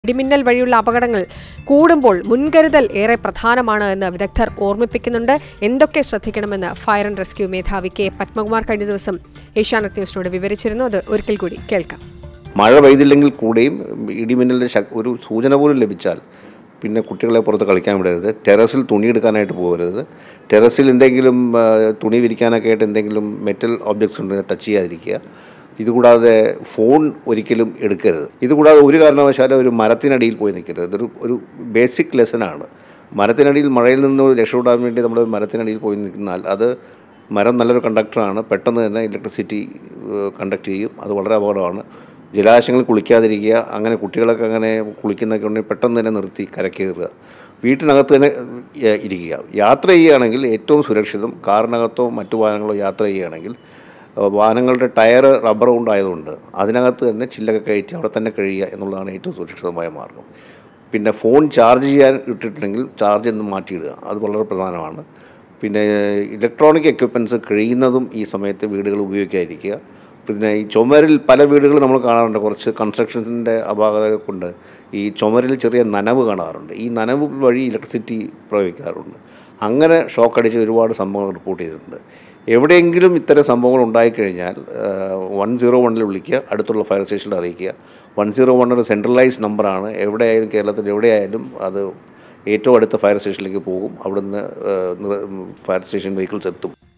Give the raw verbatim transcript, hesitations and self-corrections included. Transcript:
ഇടിമിന്നൽ വഴിയുള്ള അപകടങ്ങൾ കൂടുമ്പോൾ മുൻകരുതൽ ഏറെ പ്രധാനമാണ് എന്ന് വിദഗ്ധർ ഓർമ്മിപ്പിക്കുന്നുണ്ട്. എന്തൊക്കെ ശ്രദ്ധിക്കണമെന്ന് ഫയർ ആൻഡ് റെസ്ക്യൂ മേധാവി കെ പത്മകുമാർ കഴിഞ്ഞ ദിവസം ഏഷ്യാനെറ്റ് ന്യൂസിനോട് വിവരിച്ചിരുന്നു. അത് ഒരിക്കൽ കൂടി കേൾക്കാം. മഴ പെയ്തില്ലെങ്കിൽ കൂടെയും ഇടിമിന്നലിൻ്റെ ഒരു സൂചന പോലും ലഭിച്ചാൽ പിന്നെ കുട്ടികളെ പുറത്ത് കളിക്കാൻ വിടരുത്. ടെറസിൽ തുണിയെടുക്കാനായിട്ട് പോകരുത്. ടെറസിൽ എന്തെങ്കിലും തുണി വിരിക്കാനൊക്കെ ആയിട്ട് എന്തെങ്കിലും മെറ്റൽ ഒബ്ജക്ട്സ് ഉണ്ടെങ്കിൽ ടച്ച് ചെയ്യാതിരിക്കുക. ഇതുകൂടാതെ ഫോൺ ഒരിക്കലും എടുക്കരുത്. ഇതുകൂടാതെ ഒരു കാരണവശാലും ഒരു മരത്തിനടിയിൽ പോയി നിൽക്കരുത്. ഇതൊരു ഒരു ബേസിക് ലെസനാണ്. മരത്തിനടിയിൽ മഴയിൽ നിന്ന് രക്ഷപ്പെടാൻ വേണ്ടി നമ്മൾ മരത്തിനടിയിൽ പോയി നിൽക്കുന്നാൽ അത് മരം നല്ലൊരു കണ്ടക്ടറാണ്. പെട്ടെന്ന് തന്നെ ഇലക്ട്രിസിറ്റി കണ്ടക്ട് ചെയ്യും. അത് വളരെ അപകടമാണ്. ജലാശയങ്ങളിൽ കുളിക്കാതിരിക്കുക. അങ്ങനെ കുട്ടികളൊക്കെ അങ്ങനെ കുളിക്കുന്നതൊക്കെ ഉണ്ടെങ്കിൽ പെട്ടെന്ന് തന്നെ നിർത്തി കരക്കയറുക. വീട്ടിനകത്ത് തന്നെ ഇരിക്കുക. യാത്ര ചെയ്യുകയാണെങ്കിൽ ഏറ്റവും സുരക്ഷിതം കാറിനകത്തോ മറ്റു വാഹനങ്ങളോ യാത്ര ചെയ്യുകയാണെങ്കിൽ വാഹനങ്ങളുടെ ടയർ റബ്ബർ കൊണ്ടായതുകൊണ്ട് അതിനകത്ത് തന്നെ ചില്ലൊക്കെ കയറ്റി അവിടെ തന്നെ കഴിയുക എന്നുള്ളതാണ് ഏറ്റവും സുരക്ഷിതമായ മാർഗം. പിന്നെ ഫോൺ ചാർജ് ചെയ്യാൻ ഇട്ടിട്ടുണ്ടെങ്കിൽ ചാർജ് എന്ന് മാറ്റിയിടുക. അത് വളരെ പ്രധാനമാണ്. പിന്നെ ഇലക്ട്രോണിക് എക്യുപ്മെൻറ്റ്സ് കഴിയുന്നതും ഈ സമയത്ത് വീടുകൾ ഉപയോഗിക്കാതിരിക്കുക. പിന്നെ ഈ ചുമരിൽ പല വീടുകൾ നമ്മൾ കാണാറുണ്ട്. കുറച്ച് കൺസ്ട്രക്ഷൻസിൻ്റെ അപാകത കൊണ്ട് ഈ ചുമരിൽ ചെറിയ നനവ് കാണാറുണ്ട്. ഈ നനവ് വഴി ഇലക്ട്രിസിറ്റി പ്രയോഗിക്കാറുണ്ട്. അങ്ങനെ ഷോക്ക് അടിച്ച് ഒരുപാട് സംഭവങ്ങൾ റിപ്പോർട്ട് ചെയ്തിട്ടുണ്ട്. എവിടെയെങ്കിലും ഇത്തരം സംഭവങ്ങൾ ഉണ്ടായിക്കഴിഞ്ഞാൽ വൺ സീറോ വണ്ണിൽ വിളിക്കുക. അടുത്തുള്ള ഫയർ സ്റ്റേഷനിൽ അറിയിക്കുക. വൺ സീറോ വൺ ഒരു സെൻട്രലൈസ്ഡ് നമ്പറാണ്. എവിടെയായാലും കേരളത്തിൽ എവിടെയായാലും അത് ഏറ്റവും അടുത്ത ഫയർ സ്റ്റേഷനിലേക്ക് പോകും. അവിടുന്ന് ഫയർ സ്റ്റേഷൻ വെഹിക്കിൾസ് എത്തും.